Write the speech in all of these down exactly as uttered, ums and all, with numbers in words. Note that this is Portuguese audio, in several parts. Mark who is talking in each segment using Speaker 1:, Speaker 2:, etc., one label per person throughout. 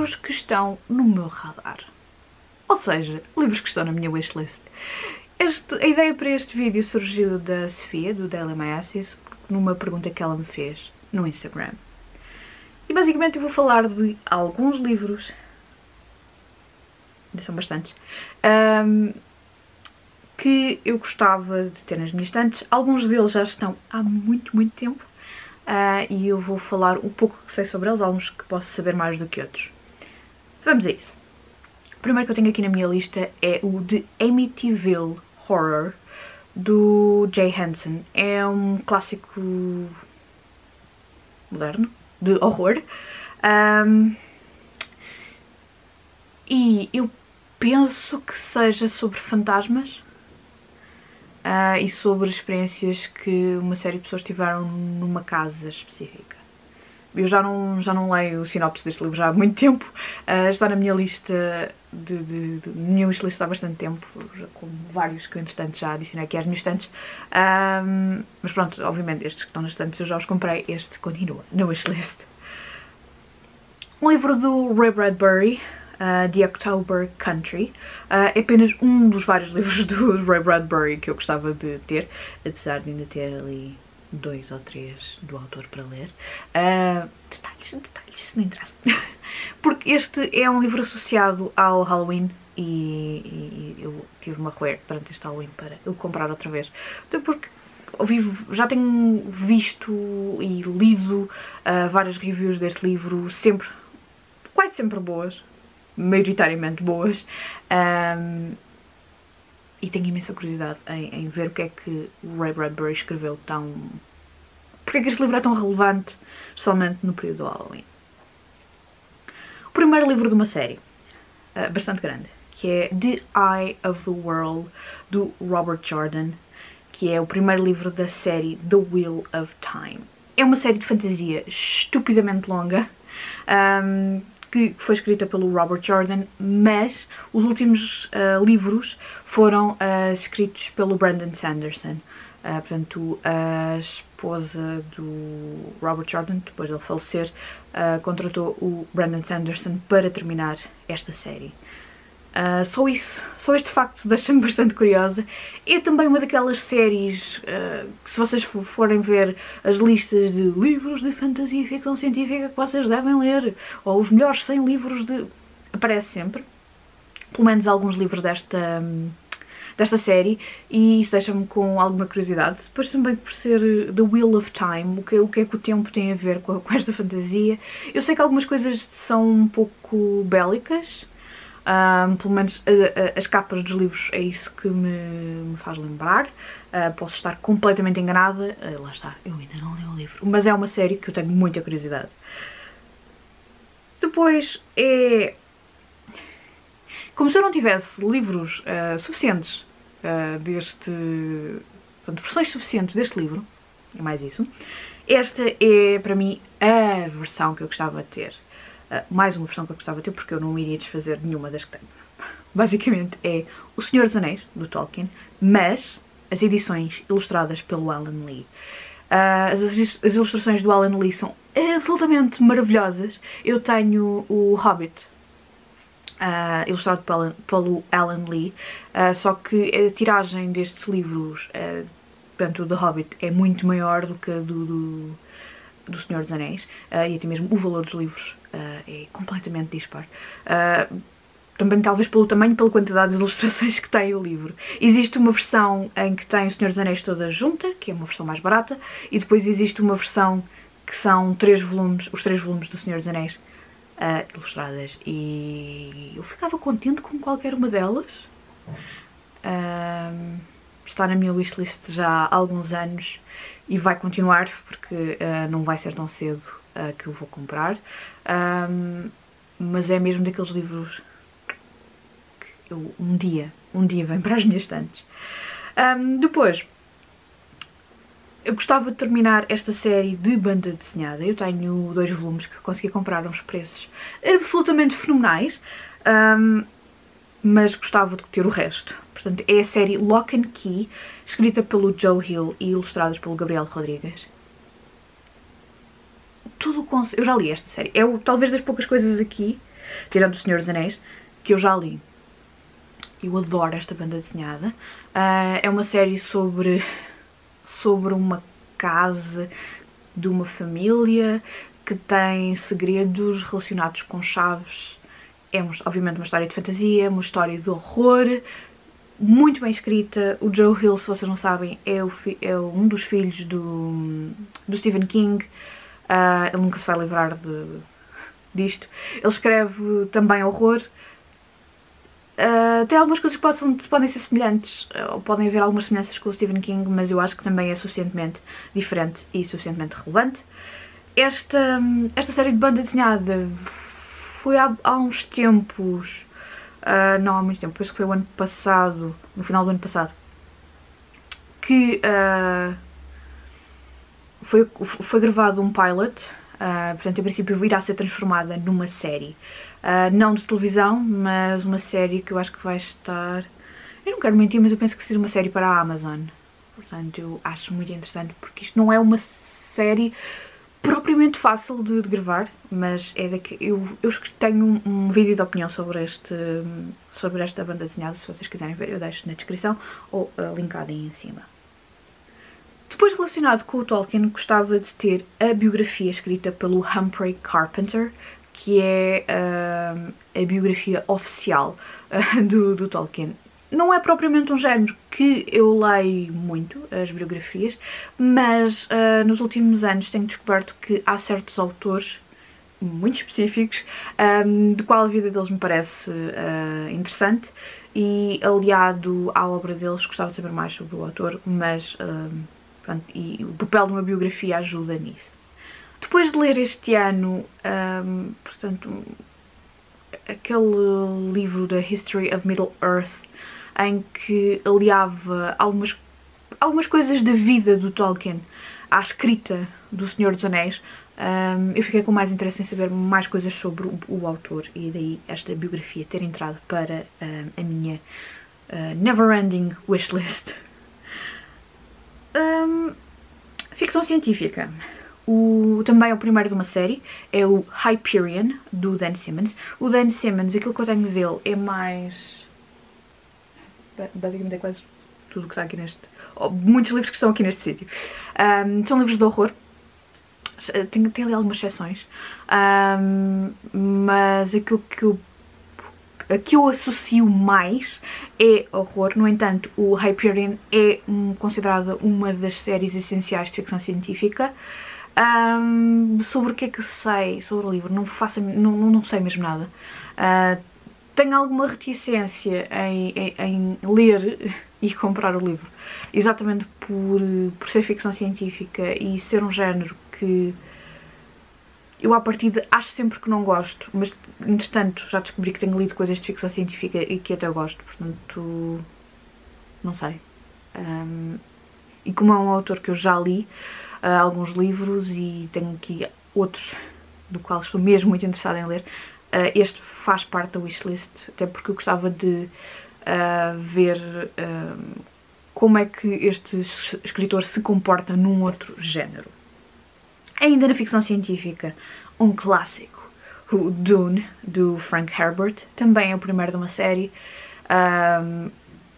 Speaker 1: livros que estão no meu radar. Ou seja, livros que estão na minha wishlist. Este, a ideia para este vídeo surgiu da Sofia, do Daily Myasis, numa pergunta que ela me fez no Instagram. E basicamente eu vou falar de alguns livros, ainda são bastantes, um, que eu gostava de ter nas minhas estantes. Alguns deles já estão há muito, muito tempo. Uh, e eu vou falar um pouco que sei sobre eles, alguns que posso saber mais do que outros. Vamos a isso. O primeiro que eu tenho aqui na minha lista é o The Amityville Horror, do Jay Hansen. É um clássico moderno, de horror. Um, e eu penso que seja sobre fantasmas. Uh, e sobre experiências que uma série de pessoas tiveram numa casa específica. Eu já não, já não leio o sinopse deste livro já há muito tempo, uh, está na minha lista, de, de, de, minha wishlist há bastante tempo, já com vários que entretanto já adicionei aqui às minhas estantes, um, mas pronto, obviamente estes que estão nas estantes eu já os comprei, este continua na wishlist. Um livro do Ray Bradbury, Uh, The October Country, uh, é apenas um dos vários livros do Ray Bradbury que eu gostava de ter, apesar de ainda ter ali dois ou três do autor para ler. Uh, detalhes, detalhes, isso não interessa. Porque este é um livro associado ao Halloween e, e, e eu tive uma rare perante este Halloween para eu comprar outra vez. Até porque vivo, já tenho visto e lido uh, várias reviews deste livro, sempre, quase sempre boas. Maioritariamente boas, um, e tenho imensa curiosidade em, em ver o que é que o Ray Bradbury escreveu tão... porque é que este livro é tão relevante, especialmente no período do Halloween. O primeiro livro de uma série, uh, bastante grande, que é The Eye of the World, do Robert Jordan, que é o primeiro livro da série The Wheel of Time. É uma série de fantasia estupidamente longa, um, que foi escrita pelo Robert Jordan, mas os últimos uh, livros foram uh, escritos pelo Brandon Sanderson. Uh, portanto, a esposa do Robert Jordan, depois dele falecer, uh, contratou o Brandon Sanderson para terminar esta série. Uh, só isso, só este facto deixa-me bastante curiosa. É também uma daquelas séries uh, que, se vocês forem ver as listas de livros de fantasia e ficção científica que vocês devem ler, ou os melhores cem livros de... aparece sempre, pelo menos alguns livros desta, desta série, e isso deixa-me com alguma curiosidade. Depois também por ser The Wheel of Time, o que, o que é que o tempo tem a ver com, com esta fantasia. Eu sei que algumas coisas são um pouco bélicas. Um, pelo menos a, a, as capas dos livros é isso que me, me faz lembrar. Uh, posso estar completamente enganada, uh, lá está, eu ainda não li o livro, mas é uma série que eu tenho muita curiosidade. Depois é... como se eu não tivesse livros uh, suficientes uh, deste... portanto, versões suficientes deste livro, é mais isso, esta é para mim a versão que eu gostava de ter. Uh, mais uma versão que eu gostava de ter, porque eu não iria desfazer nenhuma das que tenho. Basicamente é O Senhor dos Anéis, do Tolkien, mas as edições ilustradas pelo Alan Lee. Uh, as, as ilustrações do Alan Lee são absolutamente maravilhosas. Eu tenho o Hobbit, uh, ilustrado pelo, pelo Alan Lee, uh, só que a tiragem destes livros, uh, portanto, o do Hobbit, é muito maior do que a do... do do Senhor dos Anéis, uh, e até mesmo o valor dos livros uh, é completamente dispar. Uh, também talvez pelo tamanho e pela quantidade de ilustrações que tem o livro. Existe uma versão em que tem o Senhor dos Anéis toda junta, que é uma versão mais barata, e depois existe uma versão que são três volumes, os três volumes do Senhor dos Anéis uh, ilustradas, e eu ficava contente com qualquer uma delas. Uh, está na minha wishlist já há alguns anos e vai continuar, porque uh, não vai ser tão cedo uh, que eu vou comprar. Um, mas é mesmo daqueles livros que eu um dia, um dia vem para as minhas estantes. Um, depois, eu gostava de terminar esta série de banda desenhada. Eu tenho dois volumes que consegui comprar a uns preços absolutamente fenomenais. Um, mas gostava de ter o resto. Portanto, é a série Lock and Key, escrita pelo Joe Hill e ilustradas pelo Gabriel Rodrigues. Tudo o conceito... Eu já li esta série. É o, talvez das poucas coisas aqui tirando o Senhor dos Anéis, que eu já li. Eu adoro esta banda desenhada. Uh, é uma série sobre, sobre uma casa de uma família que tem segredos relacionados com chaves. É, obviamente, uma história de fantasia, uma história de horror, muito bem escrita. O Joe Hill, se vocês não sabem, é, o é um dos filhos do, do Stephen King. Uh, ele nunca se vai livrar de, disto. Ele escreve também horror. Uh, tem algumas coisas que possam, podem ser semelhantes, ou podem haver algumas semelhanças com o Stephen King, mas eu acho que também é suficientemente diferente e suficientemente relevante. Esta, esta série de banda desenhada foi há, há uns tempos, uh, não há muito tempo, penso que foi o ano passado, no final do ano passado, que uh, foi, foi gravado um pilot, uh, portanto, em princípio irá ser transformada numa série. Uh, não de televisão, mas uma série que eu acho que vai estar... Eu não quero mentir, mas eu penso que seja uma série para a Amazon. Portanto, eu acho muito interessante, porque isto não é uma série propriamente fácil de, de gravar, mas é daqui... Eu, eu tenho um, um vídeo de opinião sobre, este, sobre esta banda desenhada, se vocês quiserem ver, eu deixo na descrição ou uh, linkado aí em cima. Depois, relacionado com o Tolkien, gostava de ter a biografia escrita pelo Humphrey Carpenter, que é uh, a biografia oficial uh, do, do Tolkien. Não é propriamente um género que eu leio muito, as biografias, mas uh, nos últimos anos tenho descoberto que há certos autores muito específicos, um, de qual a vida deles me parece uh, interessante, e aliado à obra deles gostava de saber mais sobre o autor, mas uh, pronto, e o papel de uma biografia ajuda nisso. Depois de ler este ano, um, portanto, aquele livro da History of Middle-earth, em que aliava algumas, algumas coisas da vida do Tolkien à escrita do Senhor dos Anéis, um, eu fiquei com mais interesse em saber mais coisas sobre o, o autor, e daí esta biografia ter entrado para um, a minha uh, never-ending wishlist. Um, ficção científica. O, também é o primeiro de uma série, é o Hyperion, do Dan Simmons. O Dan Simmons, aquilo que eu tenho dele é mais... basicamente é quase tudo que está aqui neste... Oh, muitos livros que estão aqui neste sítio. Um, são livros de horror. Tem, tem ali algumas exceções. Um, mas aquilo que eu, a que eu associo mais é horror. No entanto, o Hyperion é um, considerada uma das séries essenciais de ficção científica. Um, sobre o que é que eu sei sobre o livro, não, faço, não, não sei mesmo nada. Uh, tenho alguma reticência em, em, em ler e comprar o livro, exatamente por, por ser ficção científica e ser um género que eu à partida acho sempre que não gosto, mas entretanto já descobri que tenho lido coisas de ficção científica e que até gosto, portanto não sei. Um, e como é um autor que eu já li Uh, alguns livros e tenho aqui outros do qual estou mesmo muito interessada em ler, uh, este faz parte da wishlist, até porque eu gostava de uh, ver uh, como é que este escritor se comporta num outro género. Ainda na ficção científica, um clássico, o Dune, do Frank Herbert, também é o primeiro de uma série. Um,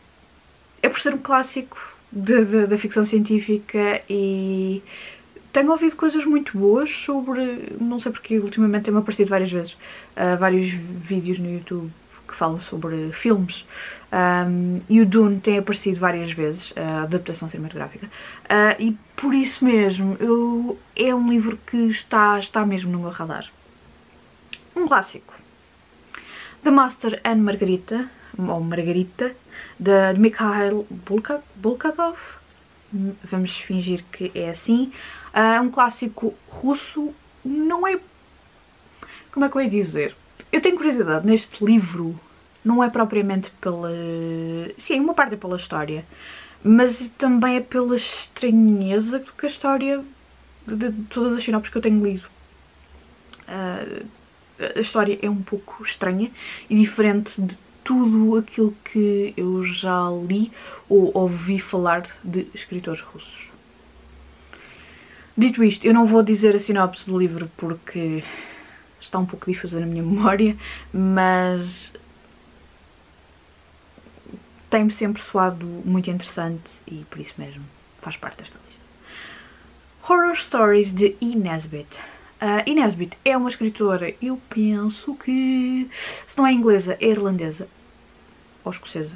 Speaker 1: é por ser um clássico da ficção científica e tenho ouvido coisas muito boas sobre, não sei porque ultimamente tem-me aparecido várias vezes uh, vários vídeos no YouTube que falam sobre filmes, um, e o Dune tem aparecido várias vezes, a adaptação cinematográfica, uh, e por isso mesmo eu, é um livro que está, está mesmo no meu radar. Um clássico, The Master and Margarita, ou Margarita, de Mikhail Bulgakov, vamos fingir que é assim. É uh, um clássico russo, não é... como é que eu ia dizer? Eu tenho curiosidade neste livro, não é propriamente pela... sim, uma parte é pela história, mas também é pela estranheza que a história, de todas as sinopses que eu tenho lido, uh, a história é um pouco estranha e diferente de tudo aquilo que eu já li ou ouvi falar de escritores russos. Dito isto, eu não vou dizer a sinopse do livro porque está um pouco difusa na minha memória, mas tem-me sempre soado muito interessante e por isso mesmo faz parte desta lista. Horror Stories de E. Nesbit. Uh, E. Nesbit é uma escritora, eu penso que, se não é inglesa, é irlandesa ou escocesa.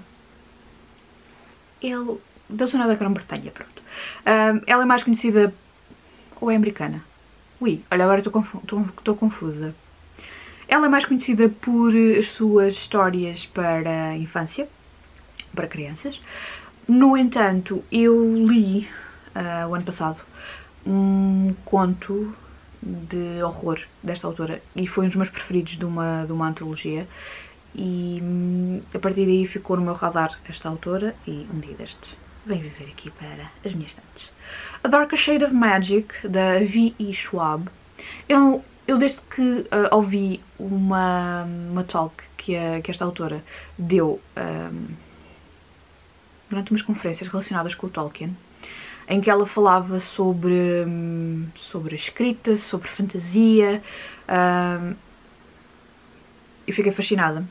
Speaker 1: Ele, da zona da Grã-Bretanha, pronto. Uh, ela é mais conhecida, ou é americana? Ui, olha, agora estou confu estou confusa. Ela é mais conhecida por as suas histórias para a infância, para crianças. No entanto, eu li, uh, o ano passado, um conto de horror desta autora e foi um dos meus preferidos de uma, de uma antologia e hum, a partir daí ficou no meu radar esta autora e um dia destes vem viver aqui para as minhas estantes. A Darker Shade of Magic, da V E. Schwab. Eu, eu desde que uh, ouvi uma, uma talk que, a, que esta autora deu um, durante umas conferências relacionadas com o Tolkien, em que ela falava sobre, sobre a escrita, sobre fantasia, uh, e fiquei fascinada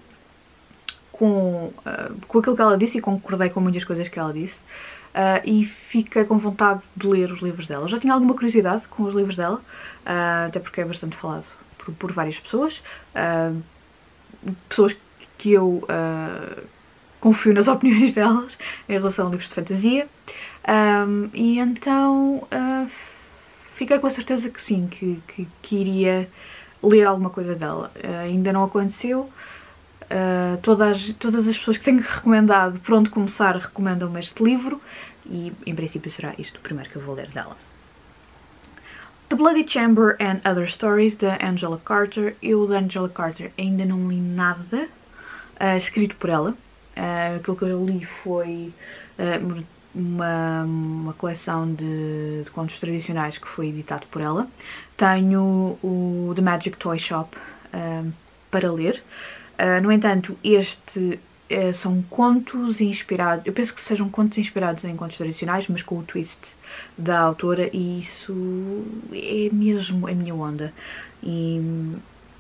Speaker 1: com, uh, com aquilo que ela disse e concordei com muitas coisas que ela disse, uh, e fiquei com vontade de ler os livros dela. Eu já tinha alguma curiosidade com os livros dela, uh, até porque é bastante falado por, por várias pessoas, uh, pessoas que eu uh, confio nas opiniões delas em relação a livros de fantasia. Um, e então uh, fiquei com a certeza que sim, que, que, que iria ler alguma coisa dela. Uh, ainda não aconteceu. Uh, todas, todas as pessoas que tenho recomendado por onde começar recomendam-me este livro e em princípio será isto o primeiro que eu vou ler dela. The Bloody Chamber and Other Stories, da Angela Carter. Eu da Angela Carter ainda não li nada uh, escrito por ela. Uh, aquilo que eu li foi uh, uma, uma coleção de, de contos tradicionais que foi editado por ela. Tenho o The Magic Toy Shop uh, para ler. Uh, no entanto, este uh, são contos inspirados, eu penso que sejam contos inspirados em contos tradicionais, mas com o twist da autora, e isso é mesmo a minha onda. E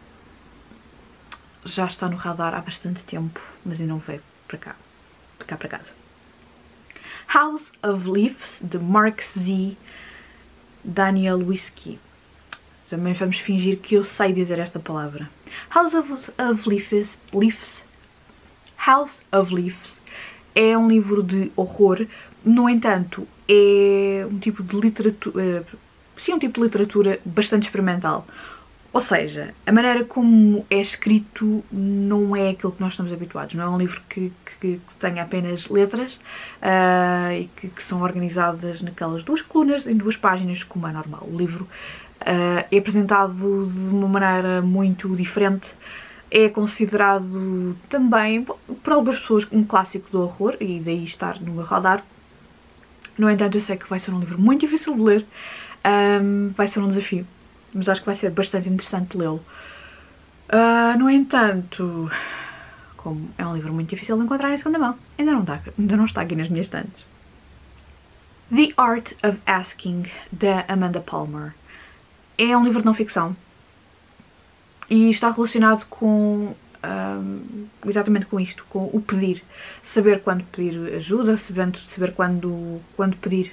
Speaker 1: já está no radar há bastante tempo, mas ainda não veio para cá, para cá para casa. House of Leaves, de Mark Z. Daniel Whiskey. Também vamos fingir que eu sei dizer esta palavra. House of, of Leaves, Leaves, House of Leaves é um livro de horror, no entanto é um tipo de literatura, sim, um tipo de literatura bastante experimental. Ou seja, a maneira como é escrito não é aquilo que nós estamos habituados, não é um livro que, que, que tenha apenas letras uh, e que, que são organizadas naquelas duas colunas em duas páginas como é normal. O livro uh, é apresentado de uma maneira muito diferente, é considerado também por algumas pessoas um clássico do horror e daí estar no meu radar. No entanto, eu sei que vai ser um livro muito difícil de ler, um, vai ser um desafio. Mas acho que vai ser bastante interessante lê-lo. Uh, no entanto, como é um livro muito difícil de encontrar em segunda mão, ainda não está, ainda não está aqui nas minhas estantes. The Art of Asking, da Amanda Palmer. É um livro de não-ficção e está relacionado com, um, exatamente com isto, com o pedir. Saber quando pedir ajuda, saber, saber quando, quando pedir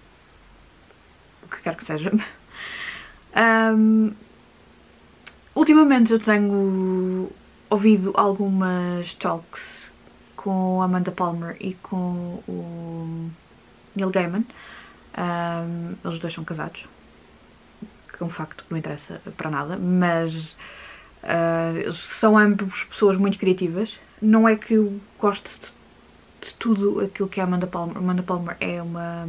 Speaker 1: o que quer que seja. Um, ultimamente eu tenho ouvido algumas talks com a Amanda Palmer e com o Neil Gaiman. Um, eles dois são casados, que é um facto que não interessa para nada, mas uh, são ambos pessoas muito criativas. Não é que eu goste de, de tudo aquilo que a Amanda Palmer, Amanda Palmer é uma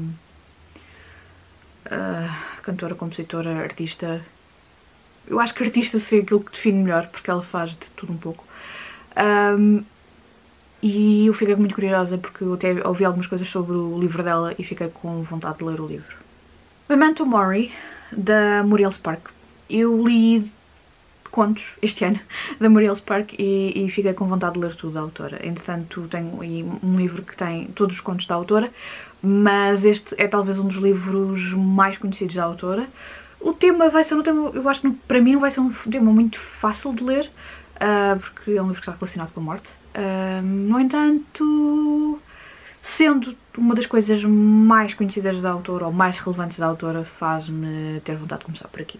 Speaker 1: Uh, cantora, compositora, artista. Eu acho que artista seria aquilo que define melhor, porque ela faz de tudo um pouco. Um, e eu fiquei muito curiosa porque eu até ouvi algumas coisas sobre o livro dela e fiquei com vontade de ler o livro. Memento Mori, da Muriel Spark. Eu li contos este ano da Muriel Spark e, e fiquei com vontade de ler tudo da autora. Entretanto, tenho aí um livro que tem todos os contos da autora, mas este é talvez um dos livros mais conhecidos da autora. O tema vai ser um tema, eu acho que para mim não vai ser um tema muito fácil de ler, uh, porque é um livro que está relacionado com a morte. Uh, no entanto, sendo uma das coisas mais conhecidas da autora, ou mais relevantes da autora, faz-me ter vontade de começar por aqui.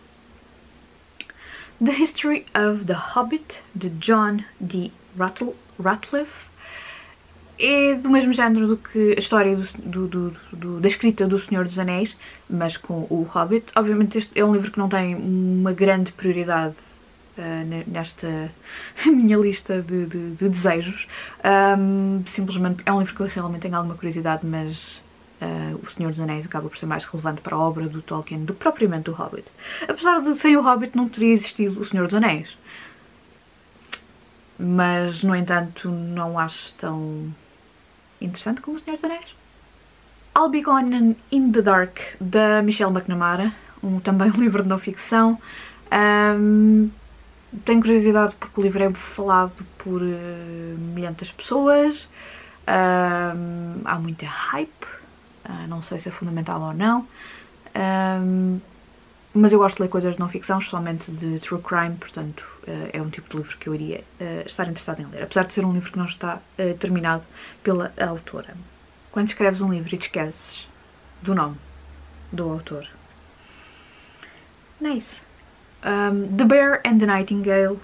Speaker 1: The History of the Hobbit, de John D. Ratcliffe, é do mesmo género do que a história do, do, do, do, da escrita do Senhor dos Anéis, mas com o Hobbit. Obviamente este é um livro que não tem uma grande prioridade uh, nesta minha lista de, de, de desejos. Um, simplesmente é um livro que eu realmente tenho alguma curiosidade, mas uh, o Senhor dos Anéis acaba por ser mais relevante para a obra do Tolkien do que propriamente do Hobbit. Apesar de sem o Hobbit não teria existido o Senhor dos Anéis. Mas, no entanto, não acho tão interessante como o Senhor dos Anéis. I'll Be Gone in the Dark, da Michelle McNamara, um, também um livro de não ficção. Um, tenho curiosidade porque o livro é falado por uh, milhares de pessoas. Um, há muita hype, uh, não sei se é fundamental ou não. Um, mas eu gosto de ler coisas de não ficção, especialmente de true crime, portanto uh, é um tipo de livro que eu iria uh, estar interessada em ler, apesar de ser um livro que não está uh, terminado pela autora. Quando escreves um livro e te esqueces do nome do autor. Nice. Um, The Bear and the Nightingale.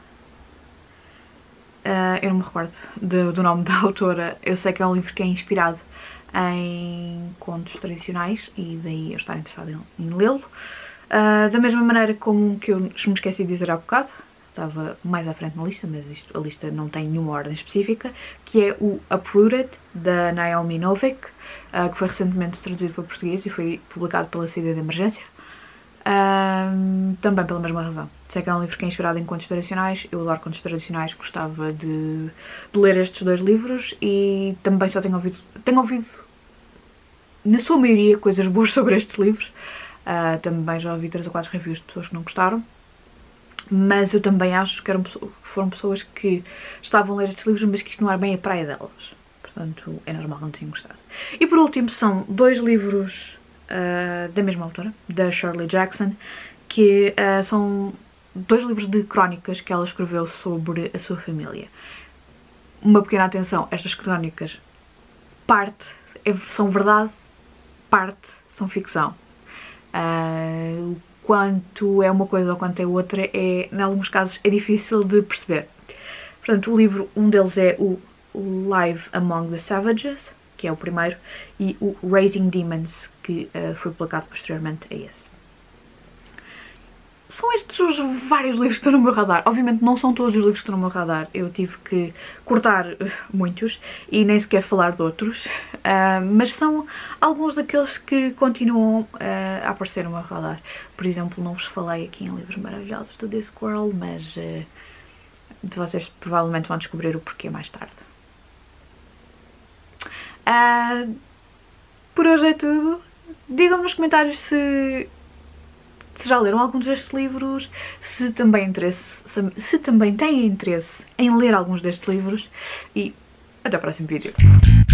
Speaker 1: Uh, eu não me recordo de, do nome da autora. Eu sei que é um livro que é inspirado em contos tradicionais e daí eu estar interessada em, em lê-lo. Uh, da mesma maneira como que eu me esqueci de dizer há bocado, estava mais à frente na lista, mas isto, a lista não tem nenhuma ordem específica, que é o Uprooted, da Naomi Novik, uh, que foi recentemente traduzido para português e foi publicado pela saída de emergência. Uh, também pela mesma razão. Sei que é um livro que é inspirado em contos tradicionais, eu adoro contos tradicionais, gostava de, de ler estes dois livros e também só tenho ouvido, tenho ouvido, na sua maioria, coisas boas sobre estes livros. Uh, também já ouvi três ou quatro reviews de pessoas que não gostaram, mas eu também acho que, eram, que foram pessoas que estavam a ler estes livros, mas que isto não era bem a praia delas. Portanto, é normal que não tenham gostado. E por último, são dois livros uh, da mesma autora, da Shirley Jackson, que uh, são dois livros de crónicas que ela escreveu sobre a sua família. Uma pequena atenção, estas crónicas, parte são verdade, parte são ficção. Uh, quanto é uma coisa ou quanto é outra, é, em alguns casos é difícil de perceber. Portanto, o livro, um deles é o Live Among the Savages, que é o primeiro, e o Raising Demons, que uh, foi publicado posteriormente a esse. São estes os vários livros que estão no meu radar. Obviamente não são todos os livros que estão no meu radar. Eu tive que cortar muitos e nem sequer falar de outros. Uh, mas são alguns daqueles que continuam uh, a aparecer no meu radar. Por exemplo, não vos falei aqui em livros maravilhosos do Discworld, mas uh, vocês provavelmente vão descobrir o porquê mais tarde. Uh, por hoje é tudo. Digam-me nos comentários se... se já leram alguns destes livros, se também, interesse, se, se também têm interesse em ler alguns destes livros e até o próximo vídeo.